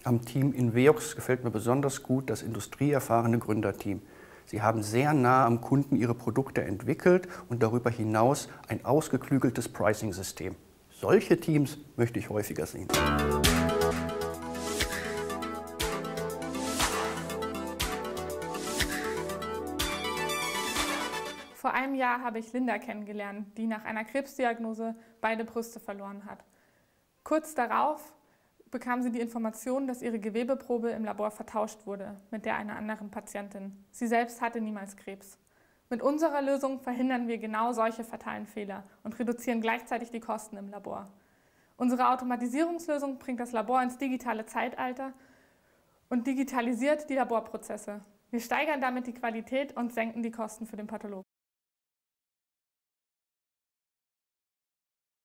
Am Team Inveox gefällt mir besonders gut das industrieerfahrene Gründerteam. Sie haben sehr nah am Kunden ihre Produkte entwickelt und darüber hinaus ein ausgeklügeltes Pricing-System. Solche Teams möchte ich häufiger sehen. Vor einem Jahr habe ich Linda kennengelernt, die nach einer Krebsdiagnose beide Brüste verloren hat. Kurz darauf bekam sie die Information, dass ihre Gewebeprobe im Labor vertauscht wurde mit der einer anderen Patientin. Sie selbst hatte niemals Krebs. Mit unserer Lösung verhindern wir genau solche fatalen Fehler und reduzieren gleichzeitig die Kosten im Labor. Unsere Automatisierungslösung bringt das Labor ins digitale Zeitalter und digitalisiert die Laborprozesse. Wir steigern damit die Qualität und senken die Kosten für den Pathologen.